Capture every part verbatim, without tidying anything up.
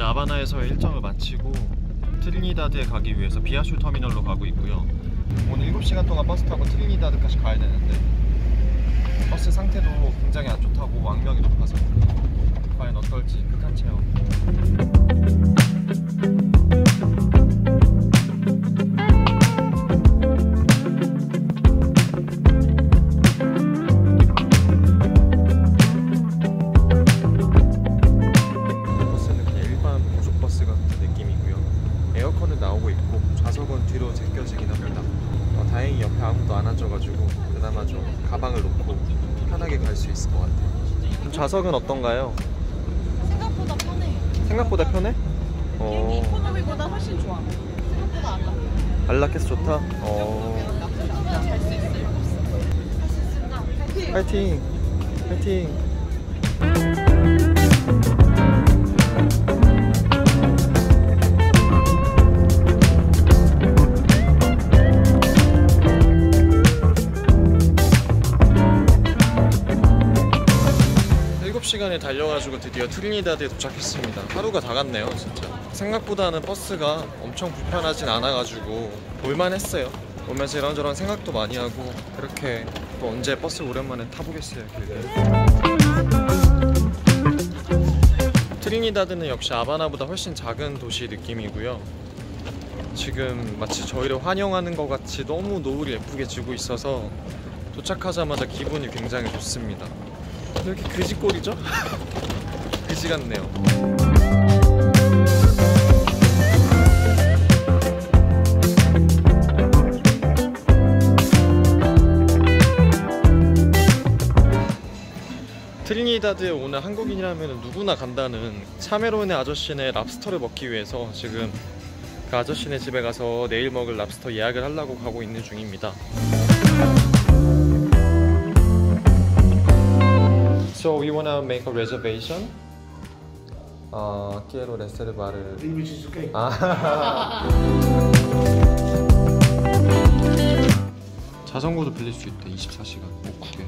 이제 하바나에서의 일정을 마치고 트리니다드에 가기 위해서 비아슈 터미널로 가고 있고요. 오늘 일곱 시간 동안 버스 타고 트리니다드까지 가야 되는데 버스 상태도 굉장히 안 좋다고 악명이 높아서 과연 어떨지 극한 체험. 버스는 그냥 일반 고속버스 같은 느낌이고요. 에어컨은 나오고 있고 좌석은 뒤로 제껴지긴 합니다. 어, 다행히 옆에 아무도 안 앉아가지고 그나마 좀 가방을 놓고 편하게 갈 수 있을 것 같아요. 좌석은 어떤가요? 생각보다 편해. 생각보다 편해? 어. 이코노미보다 훨씬 좋아. 생각보다 안락해. 안락해서 좋다? 어. 잘 수 있어요. 할 수 있습니다. 파이팅! 파이팅! 일곱 시간을 달려가지고 드디어 트리니다드에 도착했습니다. 하루가 다 갔네요 진짜. 생각보다는 버스가 엄청 불편하진 않아가지고 볼만했어요. 오면서 이런저런 생각도 많이 하고 그렇게 또 언제 버스 오랜만에 타보겠어요 길게. 트리니다드는 역시 하바나보다 훨씬 작은 도시 느낌이고요. 지금 마치 저희를 환영하는 것 같이 너무 노을이 예쁘게 지고 있어서 도착하자마자 기분이 굉장히 좋습니다. 왜 이렇게 그지꼴이죠? 그지 같네요. 트리니다드에 오는 한국인이라면 누구나 간다는 차메론의 아저씨네 랍스터를 먹기 위해서 지금 그 아저씨네 집에 가서 내일 먹을 랍스터 예약을 하려고 가고 있는 중입니다. So we wanna make a reservation. 아, quiero reservar. Which is okay. 아. 자전거도 빌릴 수 있대. 이십사 시간. 오, 그게.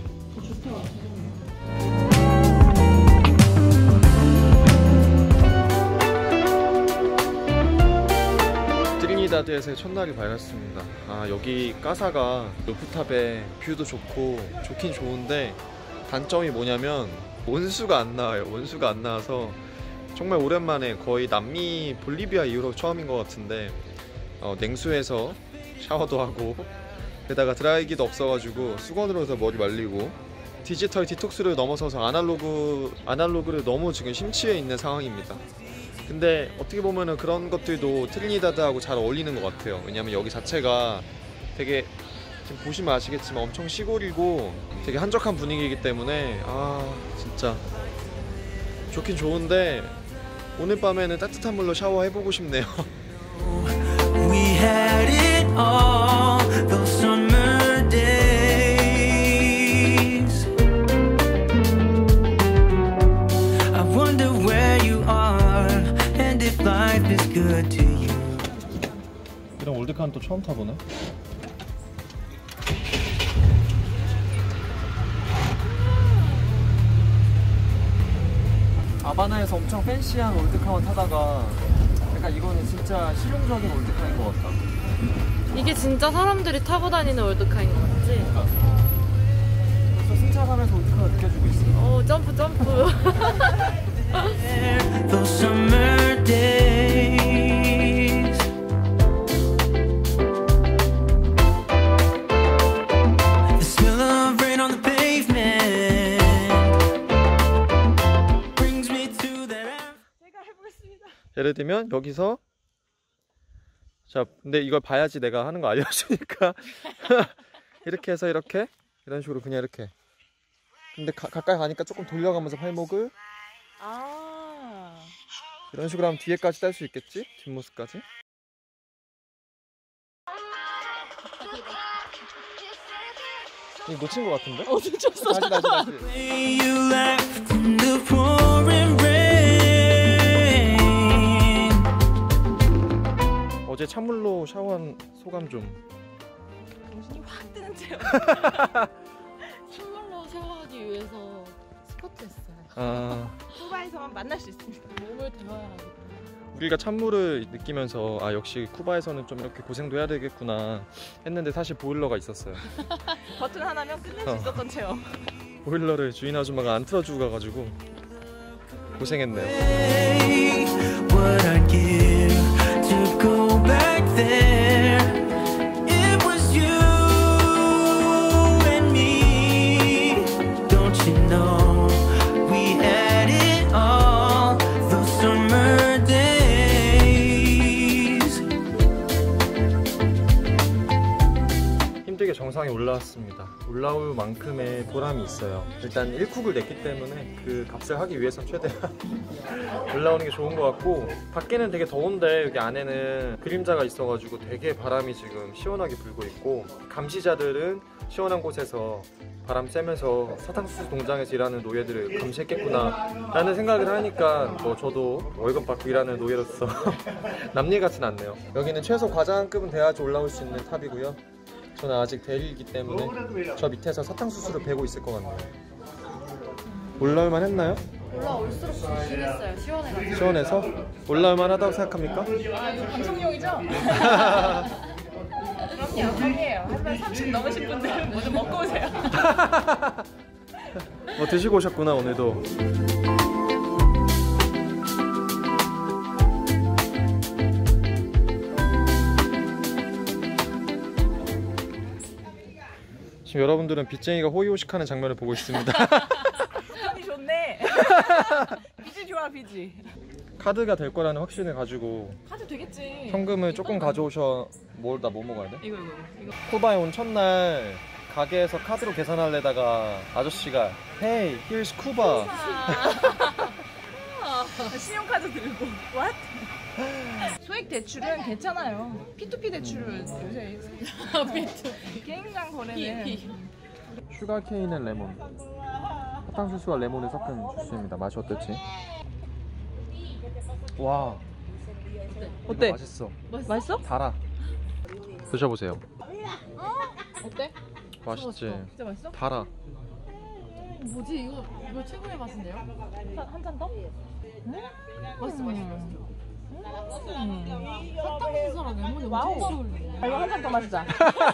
트리니다드에서의 첫날이 밝았습니다. 아, 여기 까사가 루프탑에 뷰도 좋고 좋긴 좋은데 단점이 뭐냐면 온수가 안 나와요. 온수가 안 나와서 정말 오랜만에 거의 남미 볼리비아 이후로 처음인 것 같은데 어, 냉수에서 샤워도 하고 게다가 드라이기도 없어가지고 수건으로 해서 머리 말리고 디지털 디톡스를 넘어서서 아날로그, 아날로그를 너무 지금 심취해 있는 상황입니다. 근데 어떻게 보면은 그런 것들도 트리니다드하고 잘 어울리는 것 같아요. 왜냐면 여기 자체가 되게 지금 보시면 아시겠지만 엄청 시골이고 되게 한적한 분위기이기 때문에 아 진짜 좋긴 좋은데 오늘 밤에는 따뜻한 물로 샤워해보고 싶네요. We had it all those summer days. I wonder where you are and if life is good to you. 이런 올드카는 또 처음 타보네. 하바나에서 엄청 팬시한 올드카만 타다가 약간 이거는 진짜 실용적인 올드카인 것 같다. 이게 진짜 사람들이 타고 다니는 월드카인 것 같지? 벌써 승차감에서 올드카가 느껴지고 있어. 어, 점프 점프. Those summer days. The smell of rain on the pavement brings me to that. 제가 해보겠습니다. 예를 들면 여기서 자 근데 이걸 봐야지 내가 하는 거 알려주니까 이렇게 해서 이렇게 이런 식으로 그냥 이렇게 근데 가, 가까이 가니까 조금 돌려가면서 팔목을 아. 이런 식으로 하면 뒤에까지 딸 수 있겠지? 뒷모습까지. 이거 놓친 거 같은데? 어, 놓쳤어. 다시 다시 다시. Way you left in the pouring rain. 어제 찬물로 샤워한 소감 좀. 정신이 확 뜨는 채요. 찬물로 샤워하기 위해서 스쿼트 했어요. 아, 소바에서만 만날 수 있습니다. 몸을 데워야 하기 때문에. 우리가 찬물을 느끼면서 아 역시 쿠바에서는 좀 이렇게 고생도 해야 되겠구나 했는데 사실 보일러가 있었어요. 버튼 하나면 끝낼 수 어. 있었던 체험. 보일러를 주인 아줌마가 안 틀어주고 가가지고 고생했네요. What I'd give to go back there. It was you and me. Don't you know we had it all those summer days. 힘들게 정상에 올라왔습니다. 올라올 만큼의 보람이 있어요. 일단 일 쿡을 냈기 때문에 그 값을 하기 위해서 최대한 올라오는 게 좋은 것 같고, 밖에는 되게 더운데 여기 안에는 그림자가 있어가지고 되게 바람이 지금 시원하게 불고 있고, 감시자들은 시원한 곳에서 바람 쐬면서 사탕수수 동장에서 일하는 노예들을 감시했겠구나 라는 생각을 하니까 뭐 저도 월급 받고 일하는 노예로서 남일 같진 않네요. 여기는 최소 과장급은 돼야지 올라올 수 있는 탑이고요. 저는 아직 대리이기 때문에 저 밑에서 사탕수수를 베고 있을 것 같네요. 올라올만 했나요? 올라올수록 좋겠어요. 시원해가지고. 시원해서? 올라올만 하다고 생각합니까? 아, 이거 방송용이죠? 그럼요, 껌이에요. 하지만 삼십 넘으신 분들은 뭐 좀 먹고 오세요. 뭐 드시고 오셨구나 오늘도. 지금 여러분들은 빚쟁이가 호의호식하는 장면을 보고 있습니다. 빚이 좋네. 빚이 좋아, 빚이. 카드가 될 거라는 확신을 가지고 카드 되겠지. 현금을 조금 가져오셔. 뭘 나 뭐 먹어야 돼? 이거 이거 이거. 쿠바에 온 첫날 가게에서 카드로 계산하려다가 아저씨가 Hey, here's Cuba. 신용카드 들고. What? 소액 대출은 괜찮아요. 피투피 대출은 요새 게임장 거래는 슈가케인 앤 레몬. 사탕수수와 레몬을 섞은 주스입니다. 맛이 어떨지? 와. 어때? 맛있어. 맛있어? 달아. 드셔보세요. 어때? 맛있지? 진짜 맛있어? 달아. 뭐지 이거 이거 최고의 맛인데요? 한 잔 더? 맛있어 맛있어. 음. 사탕수수랑 레몬이 와우. 엄청 잘 어울리네. 아, 이거 한 잔 더 마시자.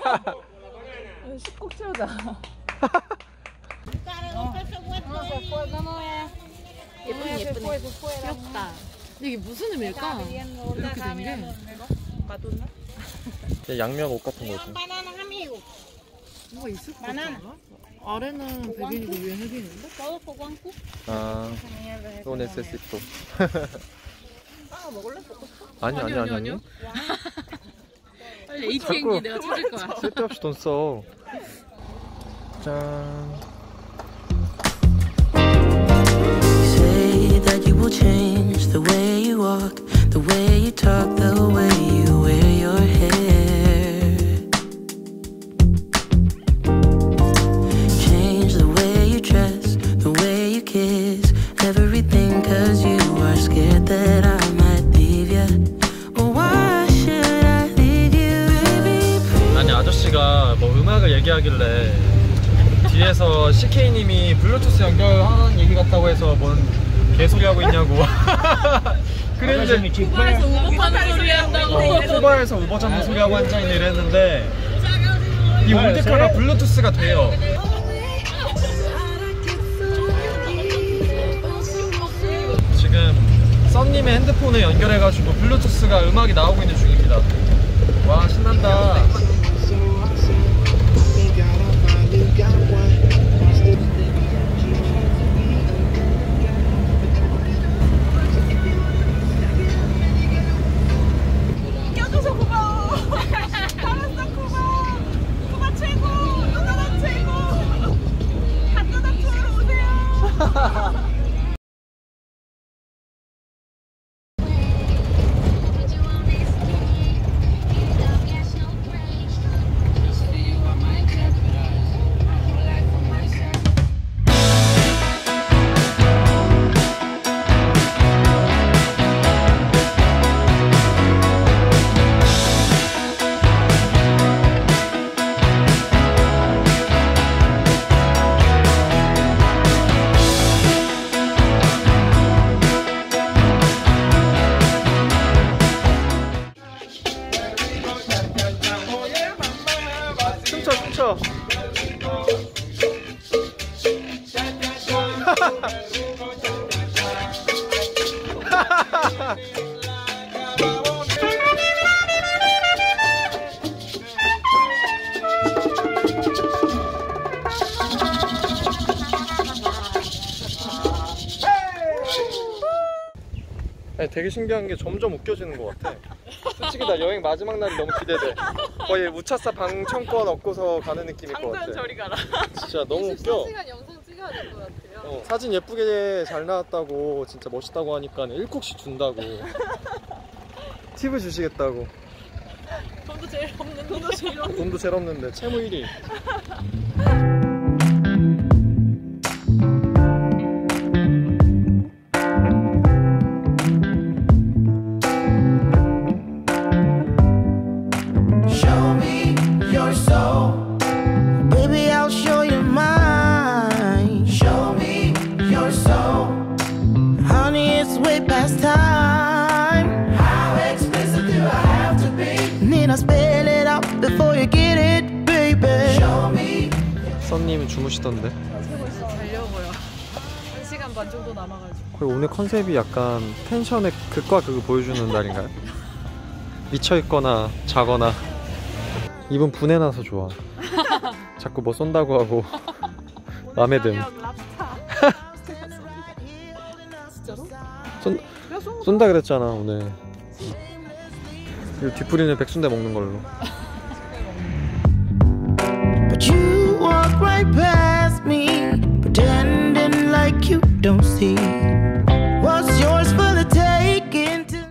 꼭 채우자. 예쁘네 예쁘네. 귀엽다. 이게 무슨 의미일까? 이렇게 된 게. 양면 옷 같은 거지. 뭐가 있을 것 같지 않아? 아래는 백인이고 위에 흑인인데? 아, 또 네세시토. 아, 먹을래? 아니 아니 아니 아니. 빨리 에이티엠기 내가 찾을 거야. 쓸데없이 돈 써. 짠. Say that you will change the way you walk, the way you talk, the way you wear your hair. Change the way you dress, the way you kiss, everything, cause you are scared that I might leave you. Oh, why should I leave you? Baby, 아니 아저씨가 뭐 음악을 얘기하길래 뒤에서 씨케이님이 블루투스 연결하는 얘기 같다고 해서 뭔 개소리 하고 있냐고. 그랬는데 쿠바에서 우버하는 소리 한다고. 어, 쿠바에서 우버 잡는 소리 하고 앉아있네 이랬는데 이 올드카가 블루투스가 돼요. 지금 썬님의 핸드폰에 연결해가지고 블루투스가 음악이 나오고 있는 중입니다. 와 신난다. 껴줘서 고마워. 알았어, 고마워. 쿠바 최고. 누나가 최고. 핫도그 투어로 오세요. 아니, 되게 신기한 게 점점 웃겨지는 것 같아. 솔직히 나 여행 마지막 날이 너무 기대돼. 거의 우차사 방청권 얻고서 가는 느낌일 것 같아. 당장 저리 가라. 진짜 너무 웃겨. 시간 영상 찍어야 될 것 같아요. 어, 사진 예쁘게 잘 나왔다고 진짜 멋있다고 하니까 일콕씩 준다고. 팁을 주시겠다고. 돈도 제일 없는 돈도 제일 없는. 돈도 제일 없는데 채무 일 위. Show me your soul. Baby, I'll show you mine. Show me your soul. Honey, it's way past time. How explicit do I have to be? Need I spell it out before you get it, baby? Show me. 썬님은 주무시던데. 자려고요. 한 시간 반 정도 남아가지고. 그리고 오늘 컨셉이 약간 텐션의 극과 극을 보여주는 날인가요? 미쳐있거나 자거나. 이분 분해나서 좋아. 자꾸 뭐 쏜다고 하고 맘에 듦. 진짜로? 쏜, 쏜다 그랬잖아 오늘. 그리고 뒤풀이는 백순대 먹는 걸로. But you walk right past me, pretending like you don't see.